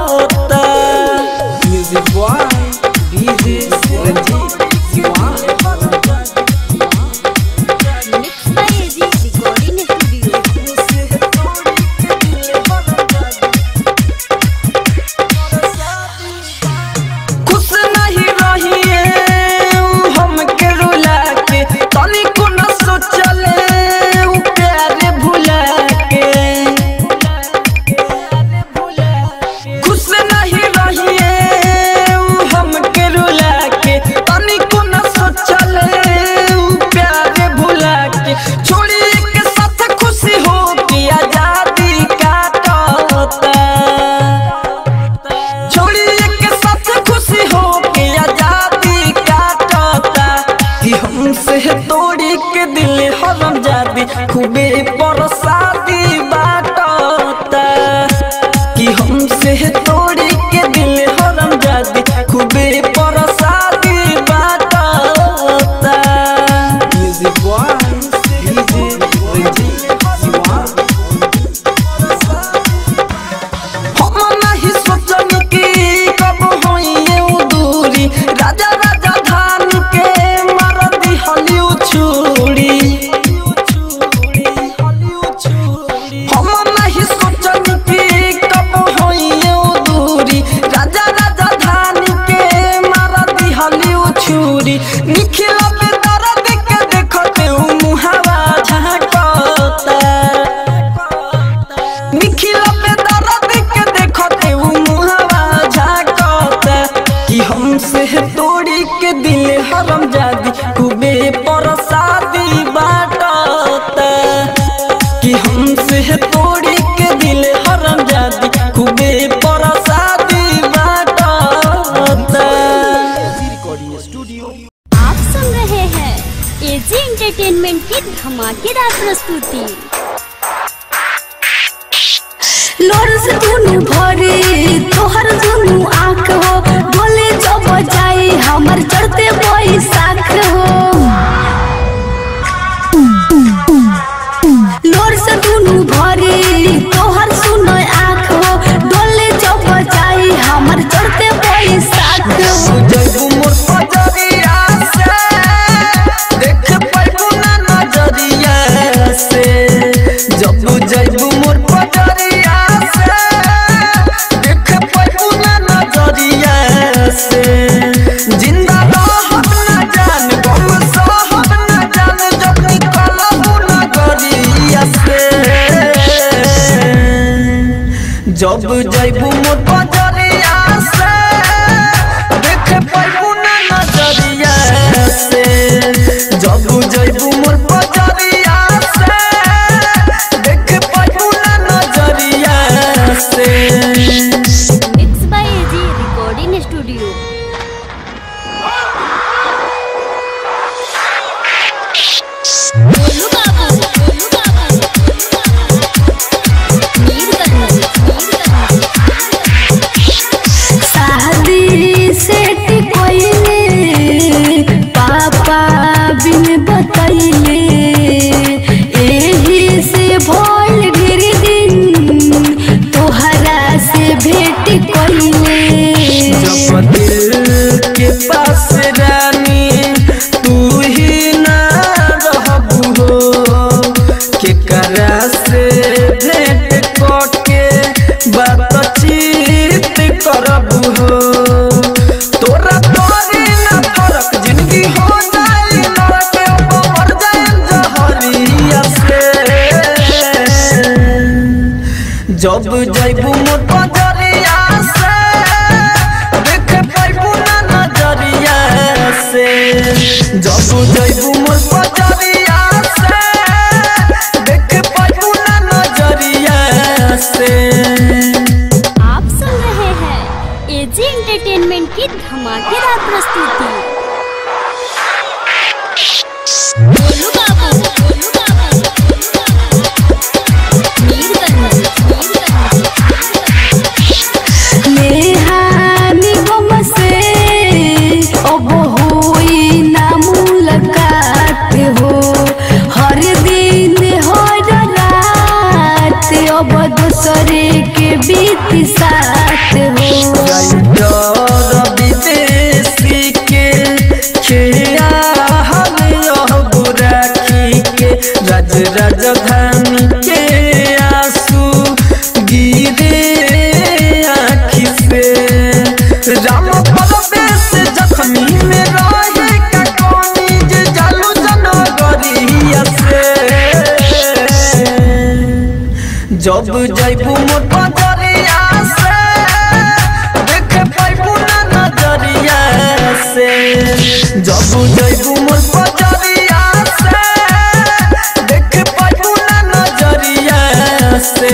A: Music by DJ Ranjeet Diwan.
B: Mix by AG recording studio.
A: खुश नहीं रहिए हमके रुला के, तनिको न सोचले उ प्यारे भुला के। खुश नहीं रहिए हमके रुला के, तनिको न सोचले उ प्यारे भुला के। छोड़ी के साथ खुशी हो के आजादी काटता, छोड़ी के साथ खुशी हो के आजादी काटता, कि हमसे तोड़ी के दिल हरम जादी खूबे परसादी बाटता, कि हमसे तोड़ी के दिल हरम जादी खूबे परसादी बाटता। Music by DJ Ranjeet Diwan. हम नहीं सोचनी कि कब होइए उ दूरी, राजा राजा धान के मार दी हलिउ छुरी। हम नहीं सोचनी कि कब होइए उ दूरी, राजा राजा धान के मार दी हलिउ छुरी। निखिला पे दर्द के देखते उ मुहावा झांकता, निखिला पे दर्द के देखते उ मुहावा झांकता, कि हमसे तोड़ी के दिल हरम जादी खूबे परसादी बाटता, कि हमसे तोड़ी के दिल हरम जादी खूबे परसादी बाटता।
C: रिकॉर्डिंग स्टूडियो
B: आप सुन रहे हैं एजी एंटरटेनमेंट की धमाकेदार प्रस्तुति।
H: लोर से दुनु भरे तोहर दुनु आँख हो, बोले जब जाए हमर चढ़ते बैसाख हो। लोर से दुनु भरे तोहर सुनो आँख हो, बोले जब जाए हमर चढ़ते बैसाख हो।
A: जब मोर पजरिया से देख पाइबू ना नजरिया से, जब जब मोर पजरिया से देख पाइबू ना नजरिया से, जिंदा रहब ना जान गम सहब ना जान, जब निकलबू नगरिया से, जब जइबू मोर पजरिया से देख पाइबू ना नजरिया से, जब जइबू मोर पजरिया से देख पाइबू ना नजरिया से।
B: Mix by AG recording studio. Golu Babu, Golu Babu, Mirganj, Mirganj.
H: शादी सेट कोइले पापा बिन बतैले, एही से भोल गिर दिन तोहरा से भेट कोइले।
A: जब दिल के पास रानी तू ही ना रहबू हो, केकरा से भेंट करके बातचीत करबू हो। तोरा तोरी ना फरक जिंदगी हो जाए नरक, अब मर जाए जहरिया से, जब जइबू मोर पजरिया से देख पाइबू ना नजरिया से जब जइबू मोर पजरिया से देख पाइबू ना नजरिया से।
B: आप सुन रहे हैं एजी एंटरटेनमेंट की धमाकेदार प्रस्तुति। गोलू बाबू, गोलू बाबू, मीरगंज, मीरगंज।
H: नेहानी गम से अब होई ना मुलाकात हो, हर दिन हर रात अब दूसरे के बीत साथ हो।
A: विदेशी के खेया राज राजधानी के आंसू गिरे आँखी से। राम परवेश जख्मी में रहे का कोनी जे जालू जनगरिया से जब जइबू मोर पजरिया से देख पाइबू ना नजरिया से। जब जइबू मोर पजरिया से देख पाइबू ना नजरिया से।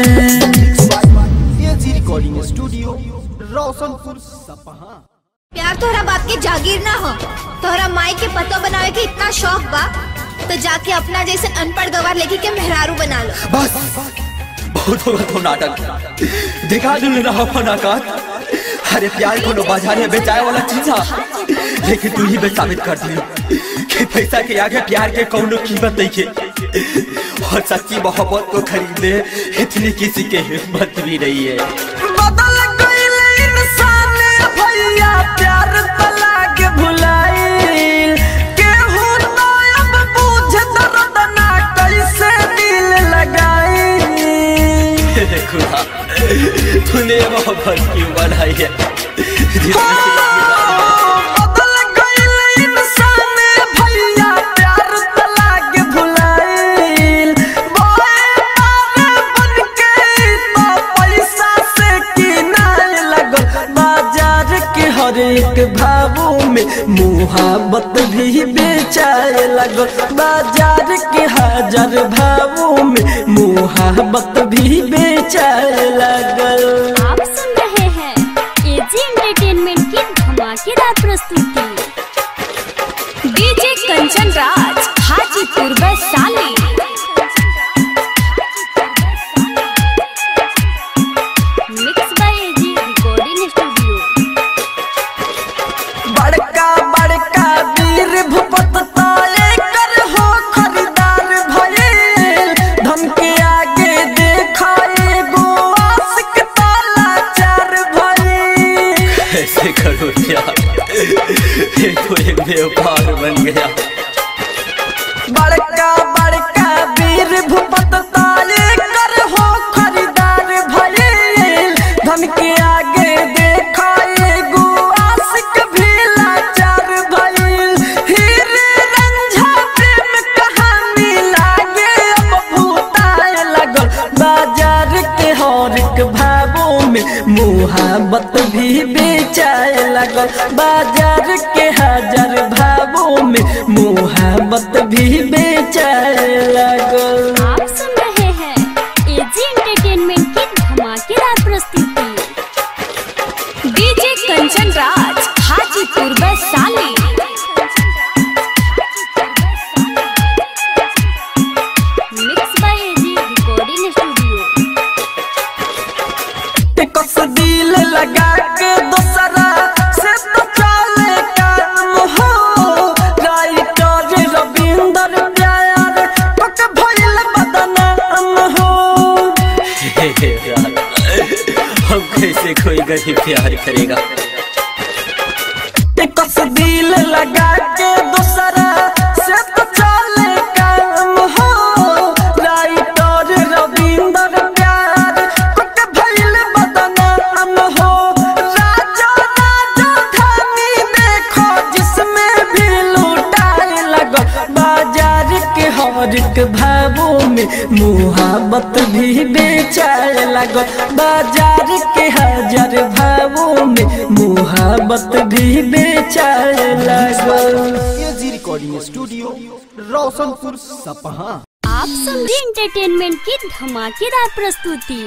C: एजी रिकॉर्डिंग स्टूडियो रोशनपुर सपहा।
D: प्यार तोहरा बाप के जागीर ना हो, तोहरा माई के पतो बनावे के इतना शौक बा तो जाके अपना जैसे अनपढ़ गवार लेके के मेहरारू बना लो।
F: बस बहुत होगा तो नाटक दिखा दूँ ना अपन औकात। अरे प्यार को बाजार में बेचाए वाला चीज है, लेकिन तू ही साबित कर दी कि पैसा के आगे प्यार के कौनो कीमत नहीं है। और सच्ची मोहब्बत को खरीदने इतनी किसी के हिम्मत भी नहीं है।
A: बदल गइल इंसान भैया प्यार तला के भुलाइल केहू तो अब बुझ दर्द ना कैसे दिल लगाई।
F: खुदा तूने मोहब्बत क्यों बनाई है?
A: बदल गइल इंसान भैया प्यार तला के भुलाइल बन के तो पैसा से किनाए लगल। बाजार के हर एक भावों में मुहाबत भी बेचाए लगल। बाजार के हजार भावों में मुहाबत भी बेचाए लगल।
B: आप सुन रहे हैं एजी एंटरटेनमेंट की धमाकेदार प्रस्तुति।
H: DJ Kanchan Raj Hajipur Vaishali.
B: Mix by AG recording studio.
A: बड़का बड़का वीर भूपत ताले कर हो खरीदार भइल धन के आगे देखाए गो आशिक ताला चार भइल।
F: ऐसे करो क्या, ये तो एक व्यापार बन गया।
A: बड़का बड़का वीर भूपत ताले कर हो खरीदार भइल धन के आगे देखाए गो आशिक भी लाचार भइल। हीरे रंझा प्रेम कहानी लागे अब भूताए लगल। बाजार के हर एक भावों में मुहाबत भी बेचाए लगल। बाजार के हजार भावों में मुहाबत भी बेचाए लगल।
B: आप सुन रहे हैं एजी एंटरटेनमेंट की धमाकेदार प्रस्तुति।
H: DJ Kanchan Raj Hajipur Vaishali.
B: Mix by AG recording studio.
A: कस दिल लगा के दूसरा से तो चले काम हो। राइटर रविंदर प्यार पक भइल बदनाम हो।
F: हम कैसे कोई गरीब प्यार करेगा?
A: कस दिल लगा के दूसरा से तो चले काम हो। राइटर रविंदर प्यार पक भइल बदनाम हो। राजा राजधानी देखो जिसमें भी लूटाए लगल। बाजार के हर एक के भावों में मुहाबत भी बेचाए लागल। बाजार के हजार भावों में मुहाबत भी बेचाए लागल।
C: एजी रिकॉर्डिंग स्टूडियो रोशनपुर सपहा।
B: आप समझे एंटरटेनमेंट की धमाकेदार प्रस्तुति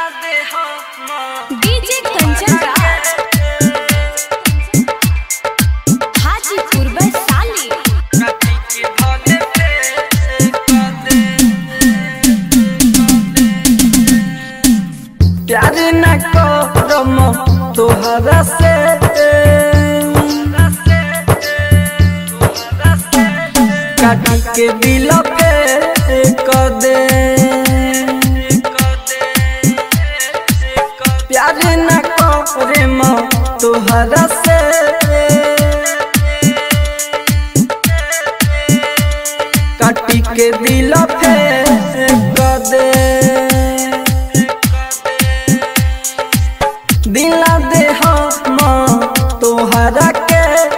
B: डीजे कंचन राज हाजीपुर वैशाली।
A: प्यार न करम तोहरा से काटी के दिल पे कर दे। प्यार न करम तोहरा से काटी के दिल पे कर दे। दिला दे हम तोहरा के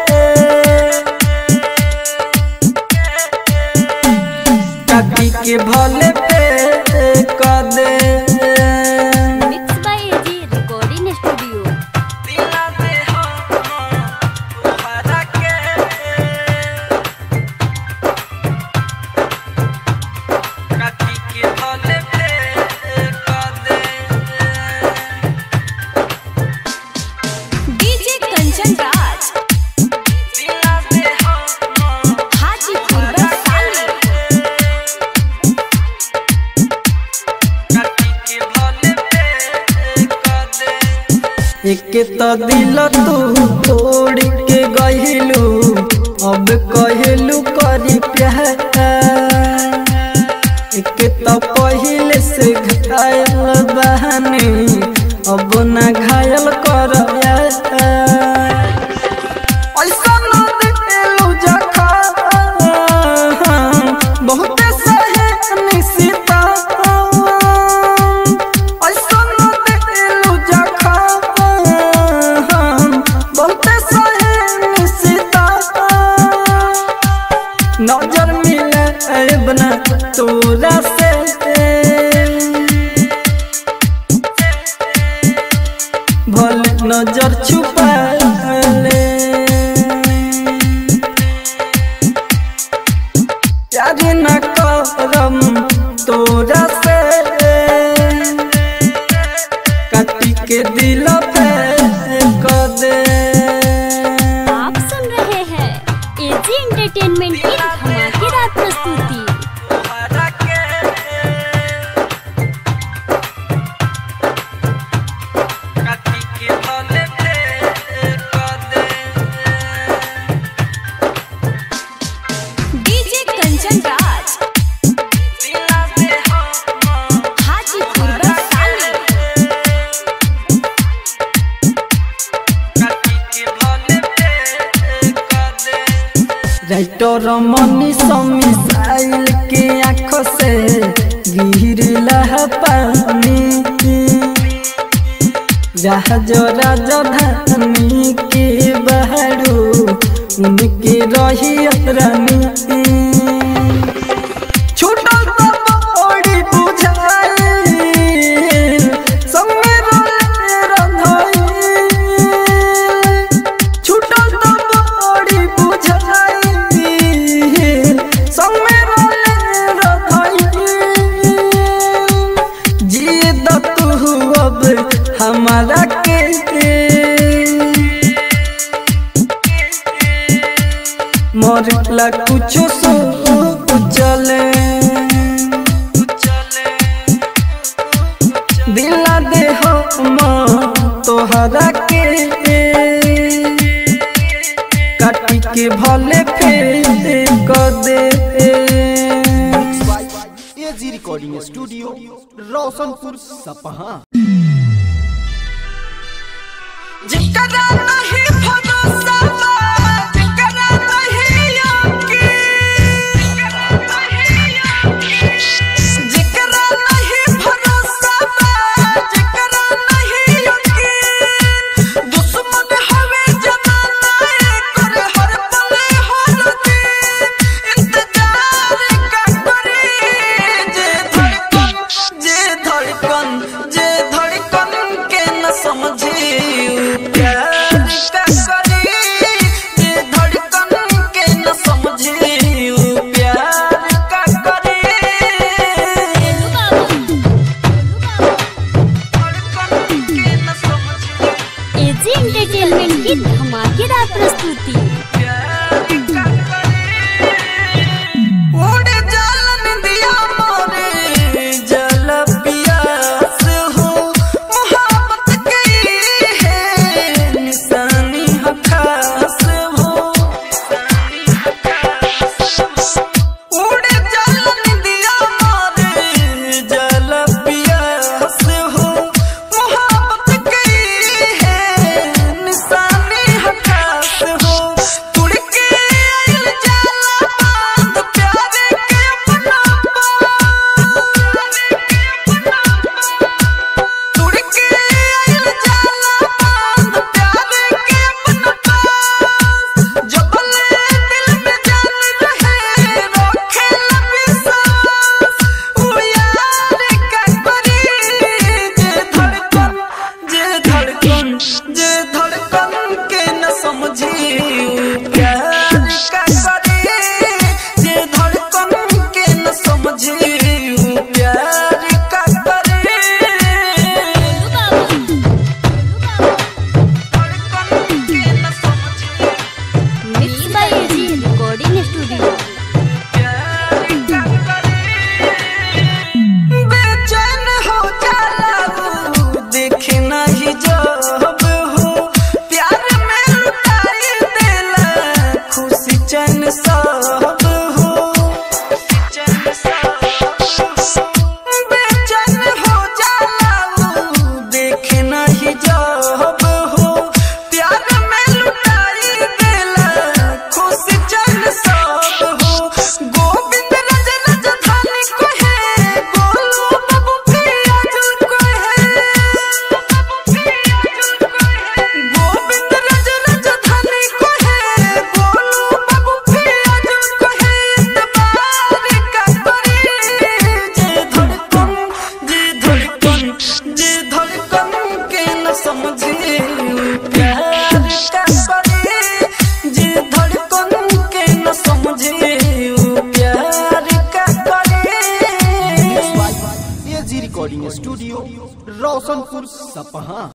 A: काटी के भले पे कर दे।
B: Mix by AG recording studio.
A: दिला दे हम तोहरा के काटी के भले पे कर दे।
B: डीजे कंचन राज
A: दिला दे हम
B: हाजीपुर वैशाली।
A: एक तो दिल तू तोड़ के गहिलू अब कहलू करी प्यार। एक तो पहले से घायल बहनी अब न घायल कर ऐसा न दिलू जखा बहुते सहे निशिता। ऐसा न दिलू जखा बहुते सहे निशिता। नजर मिले बना तोरा से भले नजर छुपा ले। प्यार न करम तोरा से काटी के दिल पे कर दे।
B: आप सुन रहे हैं एजी एंटरटेनमेंट की धमाकेदार प्रस्तुति DJ Kanchan Raj Hajipur Vaishali.
A: Writer Mani missile के आँखों से गिरला पानी। जहाज राजधानी के बहरू उनके रही रानी। छूटल तो बड़ी बुझाई संगे रोले रंधाई। छूटल तो बड़ी बुझाई संगे रोले रंधाई। जिद तू अब हमारा के मरला कुछ सो चले। दिला दे हम तोहरा के काटी के भले फेर कर दे।
C: AG recording studio Roshanpur Sapaha.
A: जिकरा नहीं भरोसा जिकरा नहीं यकीन जिकरा नहीं भरोसा जिकरा नहीं यकीन दुश्मन हवे जमाना कर हर पल हर दिन इंतजार का करे
B: प्रस्तुति।
A: उड़ जालन दिया मोरे जल पियास हो, मोहब्बत की है निशानी है खास हो। उड़ जालन दिया मोरे जल पियास हो, मोहब्बत की है निशानी है खास हो। तुड़ के आइल जाला बांध प्यारे के अपना तुड़ के आइल जाला बांध प्यारे के अपना जबले दिल में जान रहे रोखे लबी सांस। ओ यार का करी जे धड़कन जे धड़कन जे धड़कन के न समझी उ प्यार का करी जे धड़कन के न समझी उ प्यार का करी। धड़कन के न समझी
B: mix by AG recording studio.
A: बेचैन हो जाला वो देखे नहीं जब हो, प्यार में लुटाई देला खुशी चैन सब हो। बेचैन हो जाला वो देखे नहीं जब हो, प्यार में लुटाई देला खुशी चैन सब हो। गोविंद रज राजधानी को है गोलू बाबू पियाजुल को है। गोविंद रज राजधानी को है गोलू बाबू पियाजुल को है। इतबार का करी जे धड़कन जे धड़कन जे धड़कन के न समझी उ प्यार का करी जे धड़कन के न समझी उ प्यार का करी।
C: एजी रिकॉर्डिंग स्टूडियो रोशनपुर सपहा।